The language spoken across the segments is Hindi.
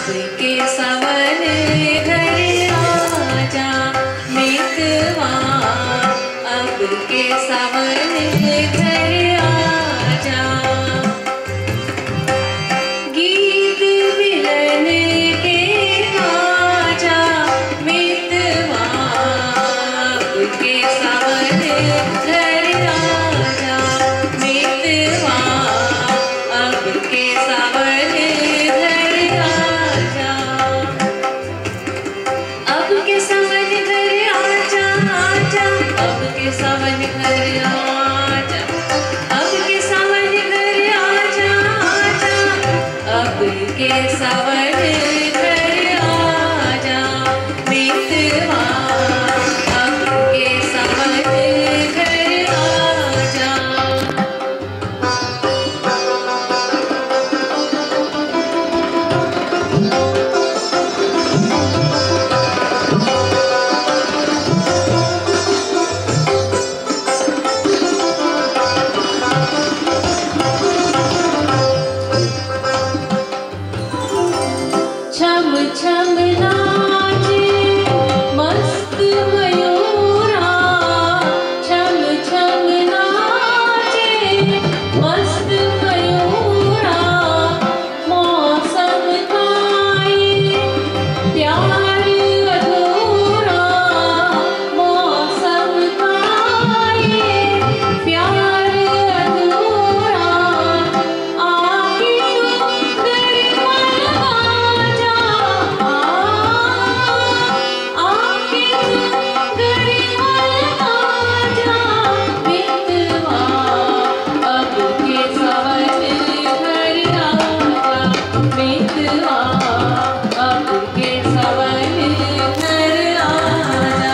के सावन घर आजा मितवा, अब के सावन घर आजा। गीत मिलन के आजा मितवा, अब के सावन घर आजा मितवा, अब के सावन घर आजा। अब के सावन घर आजा आजा, अब के सावन घर आजा, अब के सावन घर आजा आजा, अब के सावन घर आजा मितवा, अब के सावन घर आजा। छम छम नाचे मस्त मयूरा, छम छम नाचे मस्त मयूरा। मौसम खाए प्यार अधूरा, मौसम खाए प्यार अधूरा। आके गरिमा आजा, आके गरिमा आजा मितवा, अब के सावन घर आजा मितवा, अब के सावन घर आजा।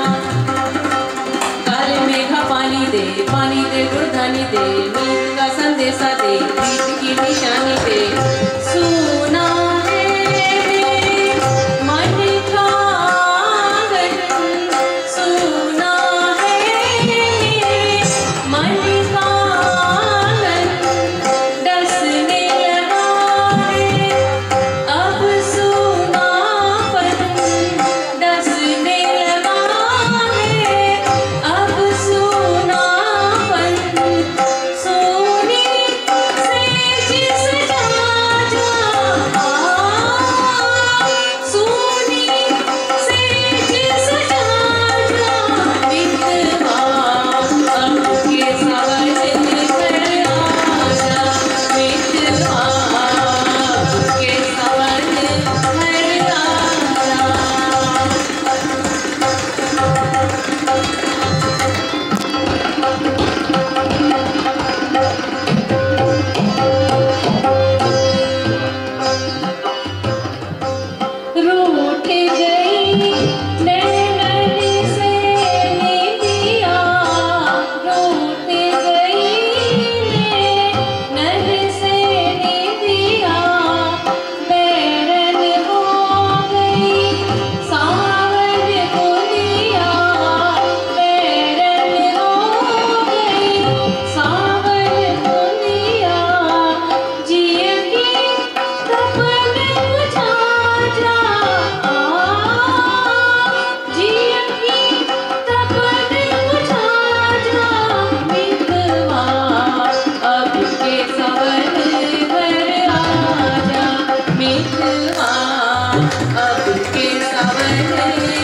काले मेघा पानी दे गुड़धानी दे, मीत का संदेशा दे, प्रीत की निशानी दे। सुना है मेरे मन का आंगन, सुना है मेरे मन का आंगन। डसने लगा है अब सूनापन, डसने लगा है अब सूनापन। सोने से जिस जा जा, सोने से जिस जा जा मितवा, अब के सावन घर आजा मितवा, अब के सावन घर आजा। रूठ गई नैनन से निदिया, रूठ गई नैनन से निदिया। बैरन हो गई सावन दुनिया, बैरन हो गई सावन दुनिया। जिए की तपन बुझा जा, जिए की तपन बुझा जा मितवा, अब के सावन घर आजा मितवा, अब के सावन